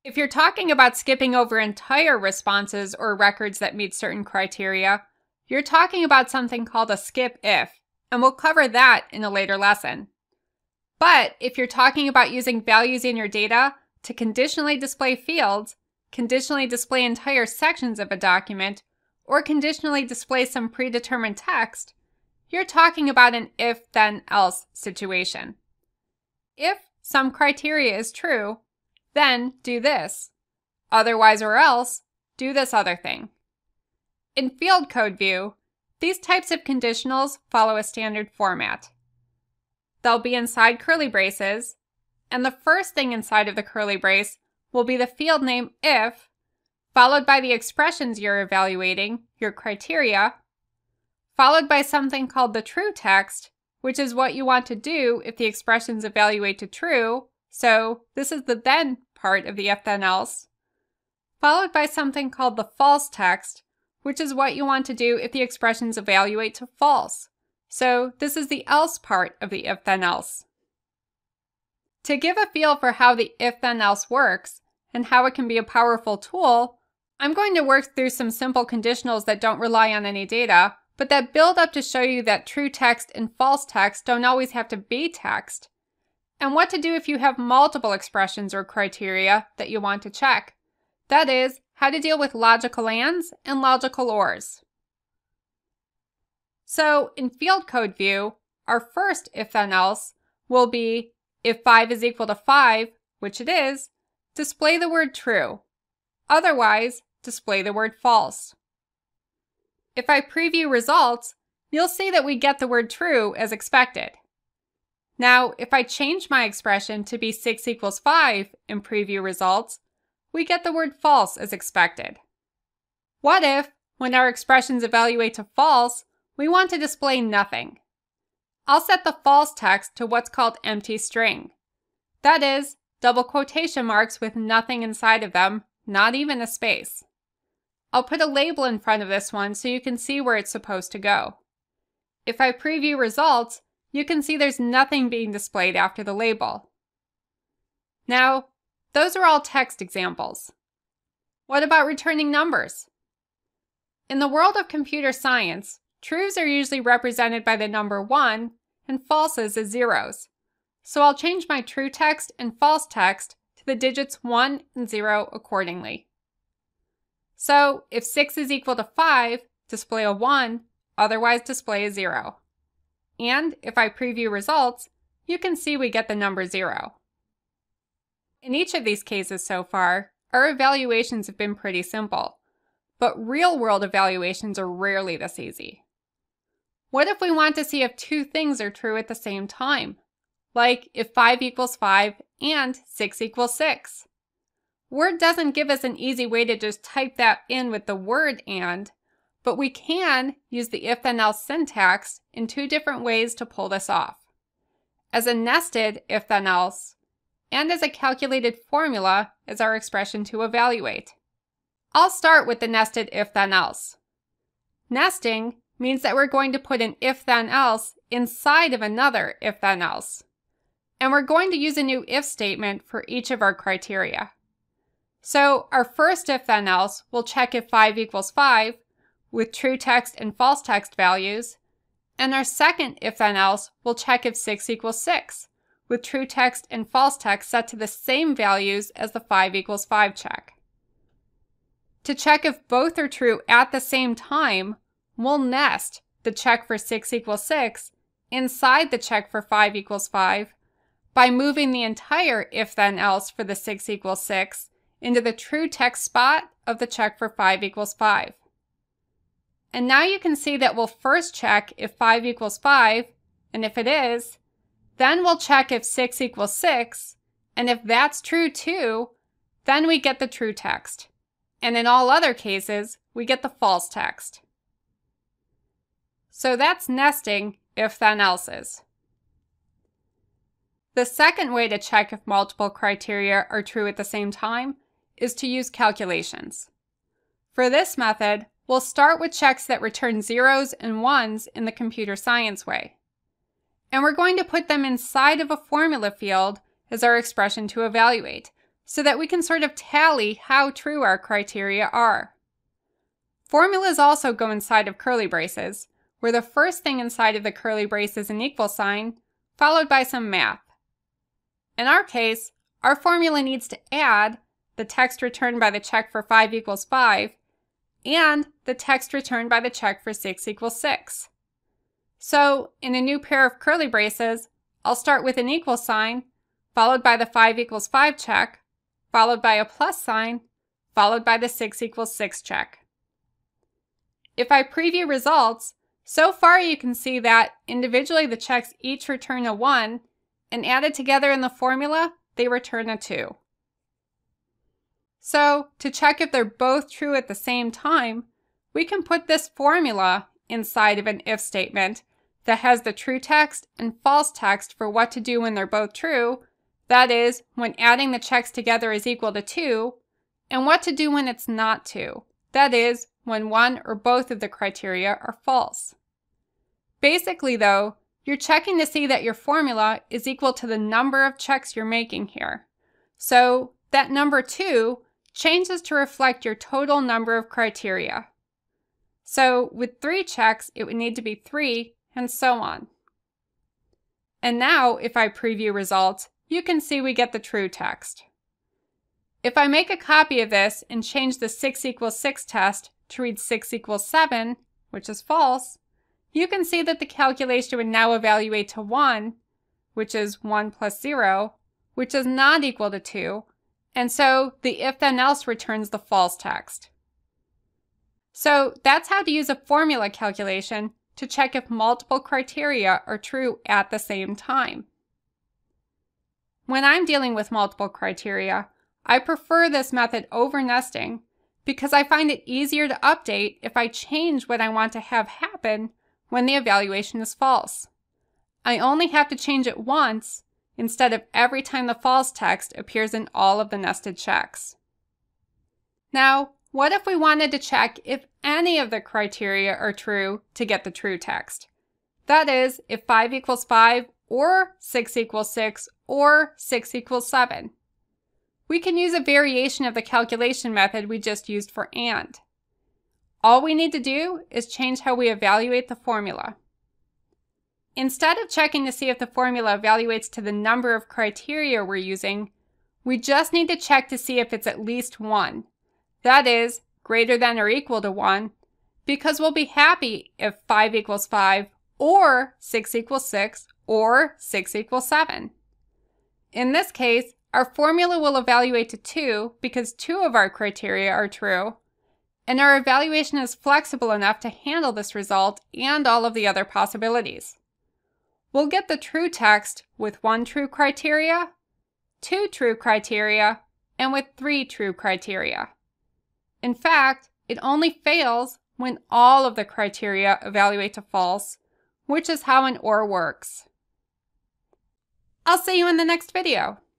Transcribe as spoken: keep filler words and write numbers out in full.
If you're talking about skipping over entire responses or records that meet certain criteria, you're talking about something called a SKIPIF, and we'll cover that in a later lesson. But if you're talking about using values in your data to conditionally display fields, conditionally display entire sections of a document, or conditionally display some predetermined text, you're talking about an if-then-else situation. If some criteria is true, then do this. Otherwise or else, do this other thing. In field code view, these types of conditionals follow a standard format. They'll be inside curly braces, and the first thing inside of the curly brace will be the field name if, followed by the expressions you're evaluating, your criteria, followed by something called the true text, which is what you want to do if the expressions evaluate to true, so this is the then part of the if-then-else, followed by something called the false text, which is what you want to do if the expressions evaluate to false. So this is the else part of the if-then-else. To give a feel for how the if-then-else works and how it can be a powerful tool, I'm going to work through some simple conditionals that don't rely on any data, but that build up to show you that true text and false text don't always have to be text, and what to do if you have multiple expressions or criteria that you want to check. That is, how to deal with logical ands and logical ors. So in field code view, our first if-then-else will be if five is equal to five, which it is, display the word true. Otherwise, display the word false. If I preview results, you'll see that we get the word true as expected. Now, if I change my expression to be six equals five in preview results, we get the word false as expected. What if, when our expressions evaluate to false, we want to display nothing? I'll set the false text to what's called empty string. That is, double quotation marks with nothing inside of them, not even a space. I'll put a label in front of this one so you can see where it's supposed to go. If I preview results, you can see there's nothing being displayed after the label. Now, those are all text examples. What about returning numbers? In the world of computer science, trues are usually represented by the number one and falses as zeros. So I'll change my true text and false text to the digits one and zero accordingly. So if six is equal to five, display a one, otherwise display a zero. And if I preview results, you can see we get the number zero. In each of these cases so far, our evaluations have been pretty simple, but real-world evaluations are rarely this easy. What if we want to see if two things are true at the same time? Like if five equals five and six equals six. Word doesn't give us an easy way to just type that in with the word and, but we can use the if-then-else syntax in two different ways to pull this off. As a nested if-then-else, and as a calculated formula as our expression to evaluate. I'll start with the nested if-then-else. Nesting means that we're going to put an if-then-else inside of another if-then-else. And we're going to use a new if statement for each of our criteria. So our first if-then-else will check if five equals five with true text and false text values, and our second if-then-else will check if six equals six with true text and false text set to the same values as the five equals five check. To check if both are true at the same time, we'll nest the check for six equals six inside the check for five equals five by moving the entire if-then-else for the six equals six into the true text spot of the check for five equals five. And now you can see that we'll first check if five equals five, and if it is, then we'll check if six equals six, and if that's true too, then we get the true text. And in all other cases, we get the false text. So that's nesting if-then-elses. The second way to check if multiple criteria are true at the same time is to use calculations. For this method, we'll start with checks that return zeros and ones in the computer science way. And we're going to put them inside of a formula field as our expression to evaluate. so that we can sort of tally how true our criteria are. Formulas also go inside of curly braces, where the first thing inside of the curly brace is an equal sign, followed by some math. In our case, our formula needs to add the text returned by the check for five equals five and the text returned by the check for six equals six. So in a new pair of curly braces, I'll start with an equal sign, followed by the five equals five check, followed by a plus sign, followed by the six equals six check. If I preview results, so far you can see that individually the checks each return a one, and added together in the formula, they return a two. So to check if they're both true at the same time, we can put this formula inside of an if statement that has the true text and false text for what to do when they're both true, that is, when adding the checks together is equal to two, and what to do when it's not two, that is, when one or both of the criteria are false. Basically though, you're checking to see that your formula is equal to the number of checks you're making here. So that number two changes to reflect your total number of criteria. So with three checks, it would need to be three, and so on. And now, if I preview results, you can see we get the true text. If I make a copy of this and change the six equals six test to read six equals seven, which is false, you can see that the calculation would now evaluate to one, which is one plus zero, which is not equal to two, and so the if then else returns the false text. So that's how to use a formula calculation to check if multiple criteria are true at the same time. When I'm dealing with multiple criteria, I prefer this method over nesting because I find it easier to update if I change what I want to have happen when the evaluation is false. I only have to change it once instead of every time the false text appears in all of the nested checks. Now, what if we wanted to check if any of the criteria are true to get the true text? That is, if five equals five, or six equals six, or six equals seven. We can use a variation of the calculation method we just used for AND. All we need to do is change how we evaluate the formula. Instead of checking to see if the formula evaluates to the number of criteria we're using, we just need to check to see if it's at least one. That is, greater than or equal to one, because we'll be happy if five equals five, or six equals six, or six equals seven. In this case, our formula will evaluate to two because two of our criteria are true, and our evaluation is flexible enough to handle this result and all of the other possibilities. We'll get the true text with one true criteria, two true criteria, and with three true criteria. In fact, it only fails when all of the criteria evaluate to false, which is how an OR works. I'll see you in the next video.